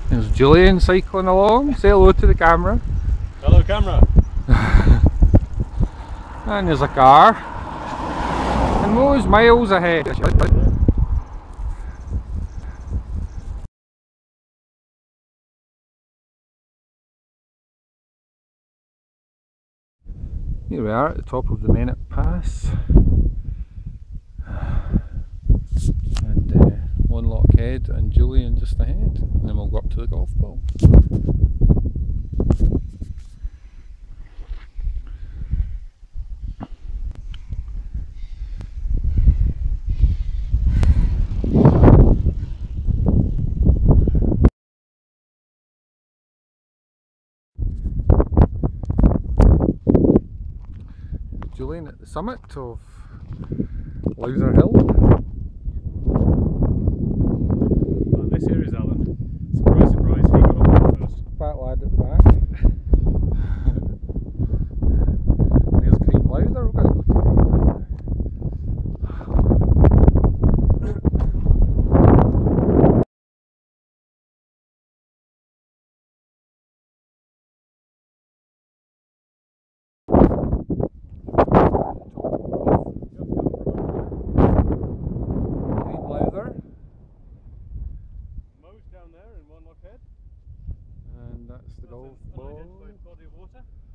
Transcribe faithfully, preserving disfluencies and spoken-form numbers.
There's Julian cycling along. Say hello to the camera. Hello, camera. And there's a car. And Mo's miles ahead. Here we are at the top of the Mennock Pass. And uh, Wanlockhead and Julian just ahead. And then we'll go up to the golf ball. Julian at the summit of Lowther Hill. Well, this here is Alan. Surprise, surprise, he got on there first. Fat lad at the back. There's Green Lowther, we're going to go to Green Lowther. Mo's down there in Wanlockhead. And that's the golf ball. Unidentified body of water.